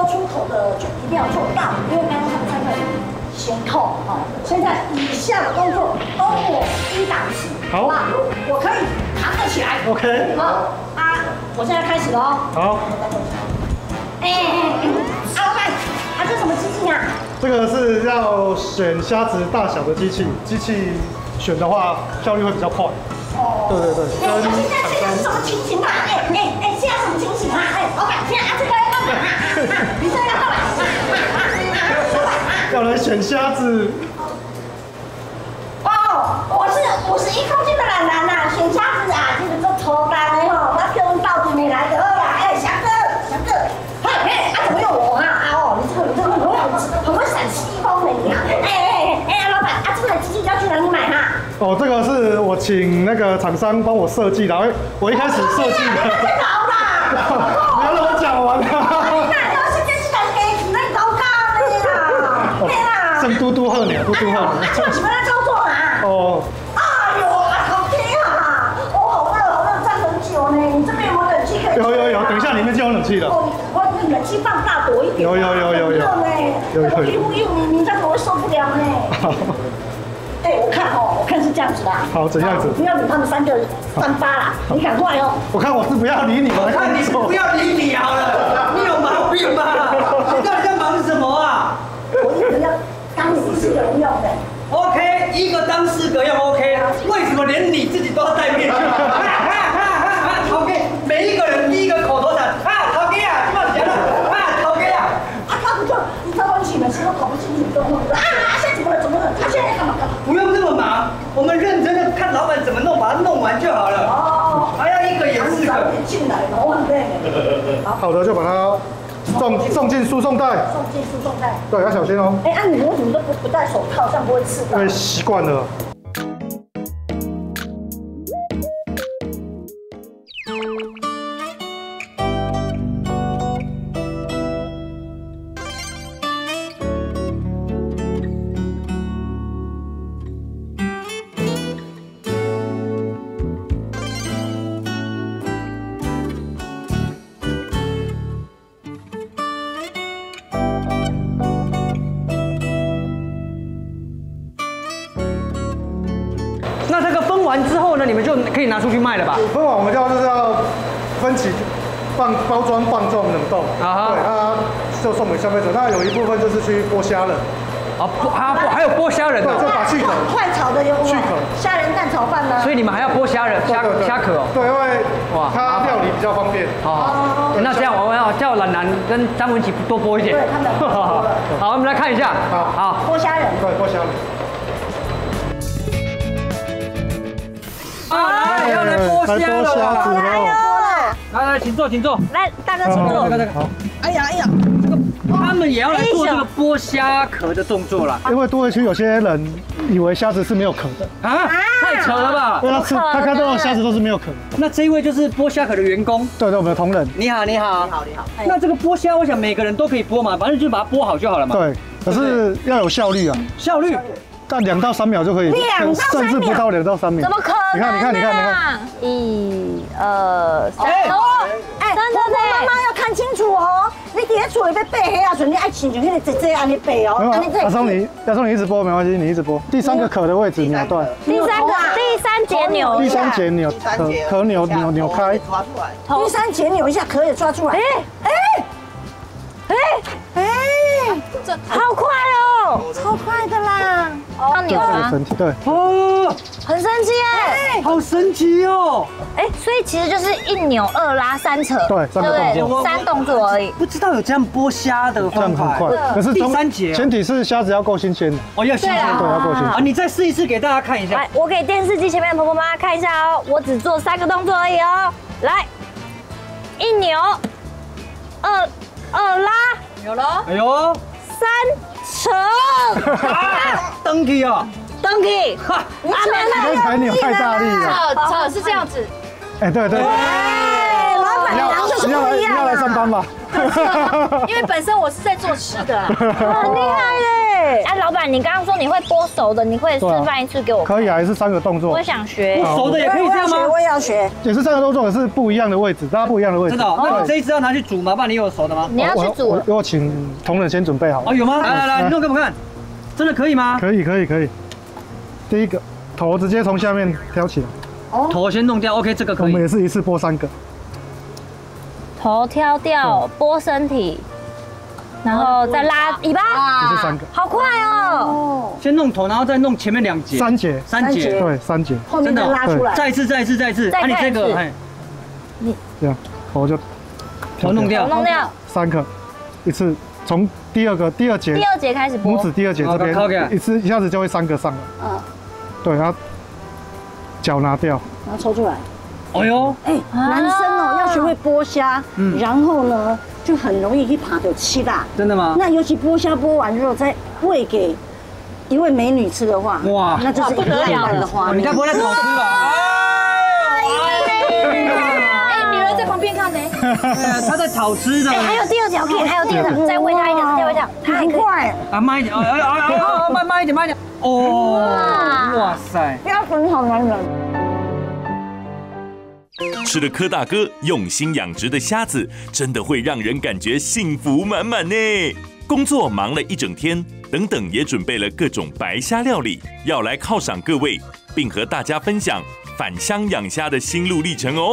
说出口的就一定要做到，因为刚刚他们3个先扣哦。现在以下的动作都我一档次，好吧？我可以扛得起来。 OK。 好啊，我现在开始了哦。 好。 阿老板，这是什么机器啊？ 这个是要选虾子大小的机器，机器选的话效率会比较快。哦。对。 现在是什么情形啊？现在什么情形啊？老板，现在这个要干嘛？你这个要干嘛？ 要来选虾子。 哦，我是51公斤的懒男呐，选虾子啊，这个做抽单的吼，那跟到底没来得啦。翔哥，怎么有我啊？你这个很会闪西风的你啊！老板，这台机器要去哪里买哈？ 哦，这个是我请那个厂商帮我设计的，我一开始设计的。 太好啦！ 不要让我讲完啊！正嘟嘟贺你啊，嘟嘟贺你。 这什么在操作啊？ 哦。 哎呦，好天啊！好热，站很久呢。你这边有没有冷气可以？ 有，等一下里面就有冷气了。 我冷气放大多一点。有。热呢。你这样子会受不了呢。我看是这样子的。好， 怎样子？ 不要理他们3个3发啦，你赶快哦。 我看我是不要理你们。 我看你是不要理你好了，你有毛病吧？你到底在忙什么啊？ 我一个要当4个人用的。 OK， 一个当4个用 OK， 为什么连你自己都要戴面具？OK， 每一个人第一个口头禅陶哥啊，这么讲了陶哥啊， 他不就你早晚起的时候搞不清楚状况现在怎么了？他现在干嘛？ 不用这么忙，我们认真的看老板怎么弄，把它弄完就好了。哦，还要一个也4个。 进来了，我对。 好的，就把它送进输送带。 送进输送带。 对，要小心哦。 你为什么都不戴手套，这样不会刺到？ 因为习惯了。 那这个分完之后呢，你们就可以拿出去卖了吧？ 分完我们就是要分级包装、磅重、冷冻。对，就送给消费者。那有一部分就是去剥虾仁。 还有剥虾仁对，就把去壳。 快炒的有去壳。 虾仁蛋炒饭吗？ 所以你们还要剥虾仁、虾壳哦。 对，因为它料理比较方便。 好，那这样我要叫懒男跟张文琪多剥一点。 对，他们。 好，我们来看一下。好， 剥虾仁。 对，剥虾仁。 来，要来剥虾了。来，请坐。 来，大哥请坐。 好。 哎呀， 他们也要来做这个剥虾壳的动作啦。 因为都会区有些人以为虾子是没有壳的啊，太扯了吧？ 因为他看到的虾子都是没有壳的。 那这一位就是剥虾壳的员工。对， 我们的同仁。 你好。那这个剥虾，我想每个人都可以剥嘛，反正就是把它剥好就好了嘛。对， 可是要有效率啊。 效率。 但2到3秒就可以，甚至不到2到3秒。 怎么可能？ 你看。1、2、3。 妈妈要看清楚哦！你伫厝里要背黑啊，所以你爱亲像迄个姐安尼背哦。 亚松你一直剥没关系，你一直剥。第3个壳的位置扭断。 第三节扭。 第3节扭壳扭开。 第3节扭一下，壳也抓出来。 这好快哦， 超快的啦！ 要扭吗？ 对。 哦， 很神奇耶！ 好神奇哦！ 所以其实就是1扭2拉3扯， 对，3个动作 ，3动作而已。 不知道有这样剥虾的方法， 这样很快。可是第3节， 前提是虾子要够新鲜。 要新鲜， 对，要够新鲜。 好，你再试一次给大家看一下。 来，我给电视机前面的婆婆妈妈看一下哦，我只做3个动作而已哦。来，1扭，2拉，有了。 哎呦 ，3扯， 登起哦， 登起， 刚才扭太大力了。 扯是这样子。 对。 老板娘就是不一样。 你要来上班吧？ 因为本身我是在做吃的，很厉害嘞。 哎，老板，你刚刚说你会剥熟的，你会示范一次给我看？ 可以啊，也是3个动作。 我想学。 熟的也可以这样吗？ 我也要学。 也是3个动作，也是不一样的位置，大家不一样的位置。 真的？那你这一只要拿去煮吗？不然你有熟的吗？ 你要去煮。 我请同仁先准备好。 哦，有吗？来，你弄给我看，真的可以吗？ 可以。第一个头直接从下面挑起来。 头先弄掉 ，OK， 这个可以。 我们也是一次剥3个。 头挑掉，剥身体，然后再拉尾巴， 也是3个。 好快哦！ 先弄头，然后再弄前面2节。 3节。 3节。 对，3节。 后面再拉出来。 再一次。啊，你这个， 你这样头就头弄掉 3个，一次从第二节开始剥。 拇指第2节这边一下子就会3个上了。对，然后脚拿掉， 然后抽出来。 哎呦， 男生哦要学会剥虾，然后呢就很容易去爬到7大。 真的吗？ 那尤其剥虾剥完之后再喂给一位美女吃的话，哇，那就是一个浪漫的画面。 你该不会在烤吃吧？ 哎，女人在旁边看呢。 他在炒吃的。 哎，还有第2条可以，还有第2条，再喂他一点，再喂他，他很快。 啊，慢一点，慢一点。哦，哇塞， 标准好男人。 吃了柯大哥用心养殖的虾子，真的会让人感觉幸福满满呢。工作忙了一整天，等等也准备了各种白虾料理，要来犒赏各位，并和大家分享返乡养虾的心路历程哦。